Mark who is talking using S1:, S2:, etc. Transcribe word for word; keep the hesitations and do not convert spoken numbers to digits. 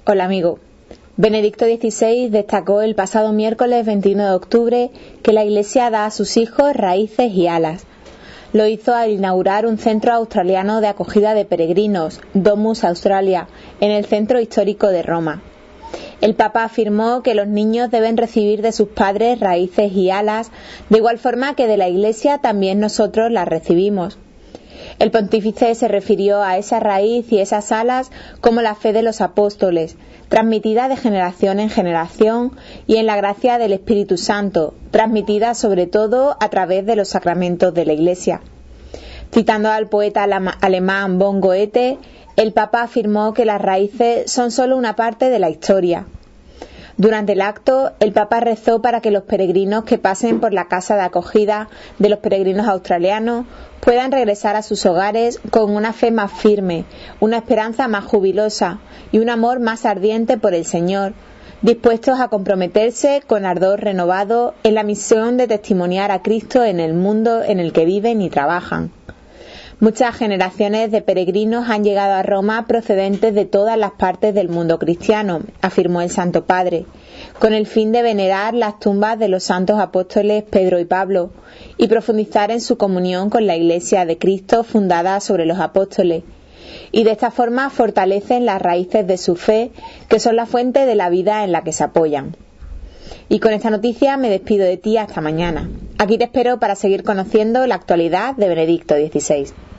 S1: Hola amigo. Benedicto dieciséis destacó el pasado miércoles veintiuno de octubre que la Iglesia da a sus hijos raíces y alas. Lo hizo al inaugurar un centro australiano de acogida de peregrinos, Domus Australia, en el centro histórico de Roma. El Papa afirmó que los niños deben recibir de sus padres raíces y alas, de igual forma que de la Iglesia también nosotros las recibimos. El pontífice se refirió a esa raíz y esas alas como la fe de los apóstoles, transmitida de generación en generación y en la gracia del Espíritu Santo, transmitida sobre todo a través de los sacramentos de la Iglesia. Citando al poeta alemán von Goethe, el Papa afirmó que las raíces son solo una parte de la historia. Durante el acto, el Papa rezó para que los peregrinos que pasen por la casa de acogida de los peregrinos australianos puedan regresar a sus hogares con una fe más firme, una esperanza más jubilosa y un amor más ardiente por el Señor, dispuestos a comprometerse con ardor renovado en la misión de testimoniar a Cristo en el mundo en el que viven y trabajan. Muchas generaciones de peregrinos han llegado a Roma procedentes de todas las partes del mundo cristiano, afirmó el Santo Padre, con el fin de venerar las tumbas de los santos apóstoles Pedro y Pablo y profundizar en su comunión con la Iglesia de Cristo fundada sobre los apóstoles, y de esta forma fortalecen las raíces de su fe, que son la fuente de la vida en la que se apoyan. Y con esta noticia me despido de ti hasta mañana. Aquí te espero para seguir conociendo la actualidad de Benedicto dieciséis.